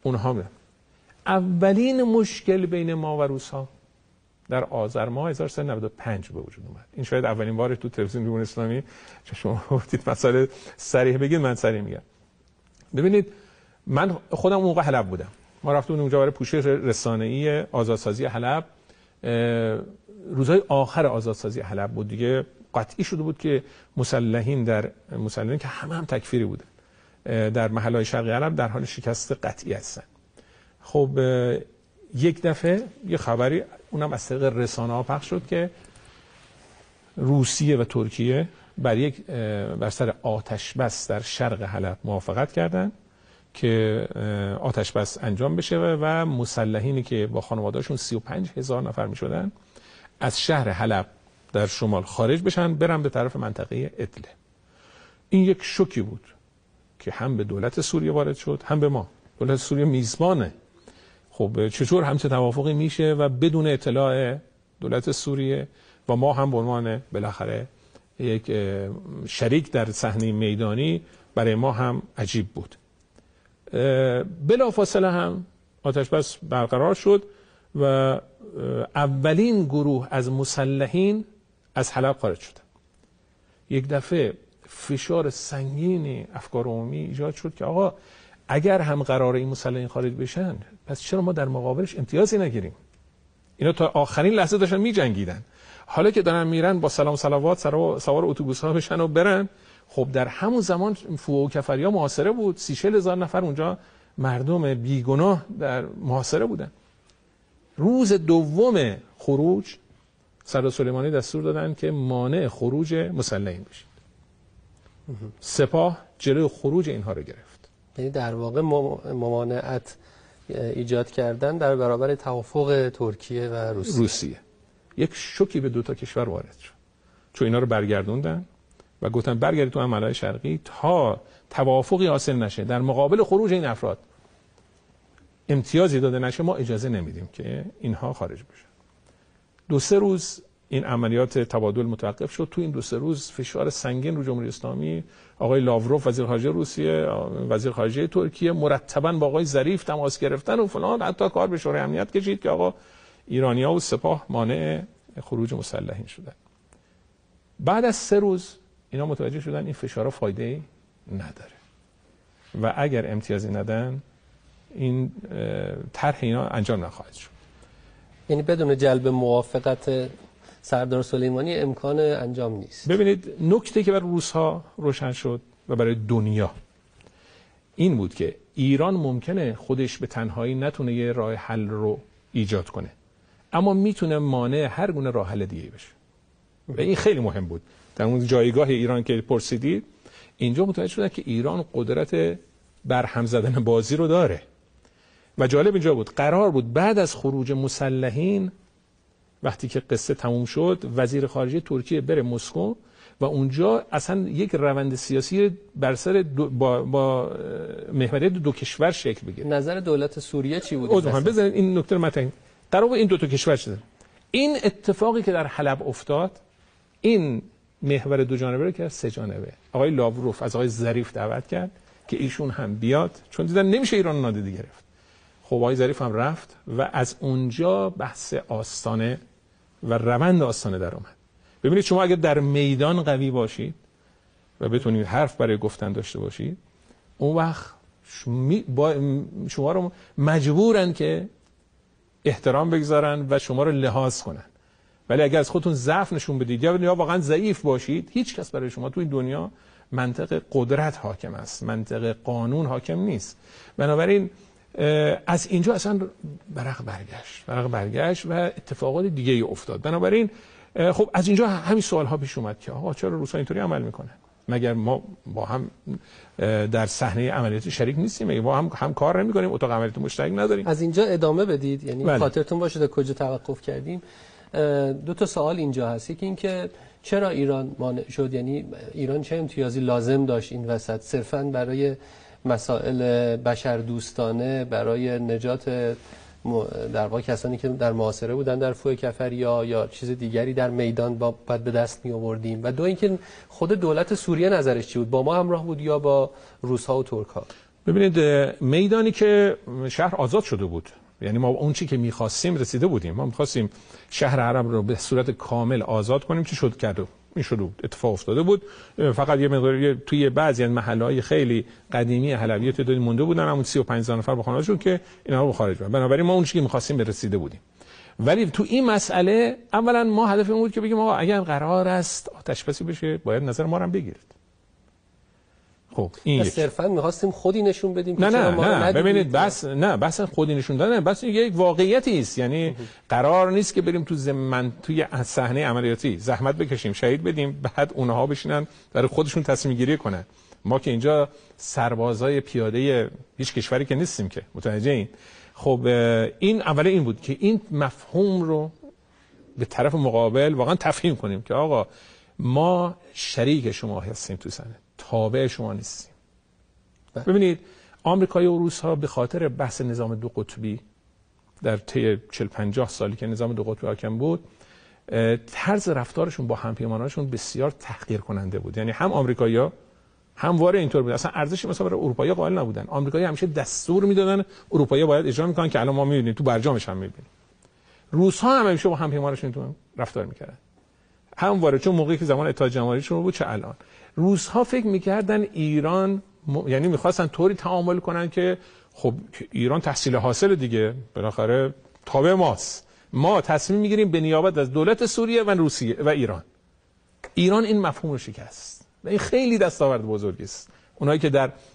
اونها بودن. اولین مشکل بین ما و روس‌ها در آذر ماه 1395 به وجود اومد. این شاید اولین بار تو تلویزیون جمهوری اسلامی شما گفتید مسئله صریح بگید، من صریح میگم. ببینید من خودم اون موقع حلب بودم. ما رفتیم اونجا برای پوشش رسانه‌ای آزادسازی حلب. روزهای آخر آزادسازی حلب بود دیگه، قطعی شده بود که مسلحین که هم تکفیری بودن در محلهای شرقی حلب در حال شکست قطعی هستن. خب یک دفعه یه خبری اونم از طریق رسانه‌ها پخش شد که روسیه و ترکیه بر سر آتش بس در شرق حلب موافقت کردن که آتش بس انجام بشه و مسلحینی که با خانواده‌شون 35,000 نفر می‌شدن از شهر حلب در شمال خارج بشن، برن به طرف منطقه ادلب. این یک شوکی بود که هم به دولت سوریه وارد شد، هم به ما. دولت سوریه میزبانه. خب چطور همچه توافقی میشه و بدون اطلاع دولت سوریه و ما هم به عنوان بالاخره یک شریک در صحنه میدانی برای ما هم عجیب بود. بلافاصله هم آتش بس برقرار شد و اولین گروه از مسلحین از حلب خارج شدن. یک دفعه فشار سنگینی افکار عمومی ایجاد شد که آقا اگر هم قراره این مسلحین خارج بشن پس چرا ما در مقابلش امتیازی نگیریم؟ اینا تا آخرین لحظه داشتن می‌جنگیدن. حالا که دارن میرن با سلام صلوات سوار اتوبوس‌ها بشن و برن، خب در همون زمان فوع و کفریا محاصره بود. 30,000 نفر اونجا مردم بیگناه در محاصره بودن. روز دوم خروج صدر سلیمانی دستور دادن که مانع خروج مسلحین بشید. سپاه جلوی خروج اینها رو گرفت. یعنی در واقع ممانعت ایجاد کردن در برابر توافق ترکیه و روسیه. یک شوکی به دوتا کشور وارد شد، چون اینا رو برگردوندن و گفتن برگردید تو محلهای شرقی تا توافقی حاصل نشه در مقابل خروج این افراد امتیازی داده نشه، ما اجازه نمیدیم که اینها خارج بشن. 2-3 روز این عملیات تبادل متوقف شد. تو این 2-3 روز فشار سنگین رو جمهوری اسلامی، آقای لاوروف وزیر خارجه روسیه، وزیر خارجه ترکیه مرتباً با آقای ظریف تماس گرفتن و فلان، حتی کار به شورای امنیت کشید که آقا ایرانی‌ها و سپاه مانع خروج مسلحین شدن. بعد از 3 روز اینا متوجه شدن این فشارها فایده‌ای نداره و اگر امتیازی ندن این طرح اینا انجام نخواهد شد. یعنی بدون جلب موافقت سردار سلیمانی امکان انجام نیست. ببینید نکته که برای روس‌ها روشن شد و برای دنیا این بود که ایران ممکنه خودش به تنهایی نتونه یه راه حل رو ایجاد کنه، اما میتونه مانع هر گونه راه حل دیگه بشه و این خیلی مهم بود. در اون جایگاه ایران که پرسیدید، اینجا متوجه شدن که ایران قدرت برهم زدن بازی رو داره و جالب اینجا بود قرار بود بعد از خروج مسلحین وقتی که قصه تموم شد وزیر خارجه ترکیه بره مسکو و اونجا اصلا یک روند سیاسی بر سر با محوریت دو کشور شکل بگیره. نظر دولت سوریه چی بود؟ بذارید این نکته رو متن. قرار بود این دو تا کشور شدن. این اتفاقی که در حلب افتاد این محور دو جانبه رو که 3 جانبه. آقای لاوروف از آقای ظریف دعوت کرد که ایشون هم بیاد، چون دیدن نمیشه ایران نادیده گرفت. خب آقای ظریف هم رفت و از اونجا بحث آستانه و روند آستانه در اومد. ببینید شما اگر در میدان قوی باشید و بتونید حرف برای گفتن داشته باشید، اون وقت شما رو مجبورن که احترام بگذارن و شما رو لحاظ کنن. ولی اگر از خودتون ضعف نشون بدید یا واقعا ضعیف باشید، هیچ کس برای شما تو این دنیا منطق قدرت حاکم است، منطق قانون حاکم نیست. بنابراین از اینجا اصلا برق برگشت و اتفاقات دیگه ای افتاد. بنابراین خب از اینجا همین سوال ها پیش اومد که آقا چرا روس‌ها اینطوری عمل میکنن؟ مگر ما با هم در صحنه عملیاتی شریک نیستیم؟ مگر با هم کار نمی‌کنیم؟ اتاق عملیاتی مشترک نداریم؟ از اینجا ادامه بدید، یعنی خاطرتون باشه تا کجا توقف کردیم. 2 تا سوال اینجا هست. یکی این که چرا ایران مانع شد؟ یعنی ایران چه امتیازی لازم داشت این وسط؟ صرفاً برای مسائل بشردوستانه، برای نجات در واقع کسانی که در محاصره بودن در فوع کفریا، یا چیز دیگری در میدان باید به دست می آوردیم؟ و 2 اینکه خود دولت سوریه نظرش چی بود؟ با ما همراه بود یا با روس‌ها و ترک‌ها؟ ببینید میدانی که شهر آزاد شده بود، یعنی ما اون چی که می‌خواستیم رسیده بودیم. ما می‌خواستیم شهر عرب رو به صورت کامل آزاد کنیم، چی شد کرد؟ این شد، اتفاق افتاده بود. فقط یه مقدار توی بعضی از محله‌های خیلی قدیمی حلبیه تعدادی مونده بودن، همون 35000 نفر با خانواده‌شون که اینا رو خارج بردن. بنابراین ما اون چیزی که می‌خواستیم رسیده بودیم. ولی تو این مسئله اولا ما هدفمون بود که بگیم آقا اگر قرار است آتش‌بسی بشه باید نظر ما رو هم بگیرید. خب این صرفا می‌خواستیم خودی نشون بدیم که نه ببینید بس خودی نشون دادن، بس یک واقعیتی است. یعنی قرار نیست که بریم توی صحنه عملیاتی زحمت بکشیم، شهید بدیم، بعد اونها بشینن برای خودشون تصمیم گیری کنن. ما که اینجا سربازای پیاده هیچ کشوری که نیستیم که، متوجه این. خب این اولی این بود که این مفهوم رو به طرف مقابل واقعا تفهیم کنیم که آقا ما شریک شما هستیم تو صحنه، تابع شما نیستیم. ببینید آمریکایی و روس ها به خاطر بحث نظام دو قطبی در طی 40-50 سالی که نظام دو قطبی حاکم بود، طرز رفتارشون با همپیمانانشون بسیار تحقیر کننده بود. یعنی هم آمریکایی‌ها همواره اینطور بود، اصلا ارزشی مثلا برای اروپایی قائل نبودن. آمریکایی همیشه دستور میدادن اروپایی باید اجرا میکنن که الان ما میبینیم تو برجامش هم میبینیم. روس ها هم همیشه با همپیمانانشون اینطور رفتار میکردن. همواره، چون موقعی که زمان اتحاد جماهیرشون بود چه الان. روس ها فکر میکردن ایران یعنی میخواستن طوری تعامل کنن که خب ایران تحصیل حاصل دیگه، بالاخره تابع ماست، ما تصمیم میگیریم به نیابت از دولت سوریه و روسیه و ایران این مفهوم رو شکست و این خیلی دستاورد بزرگی است. اونایی که در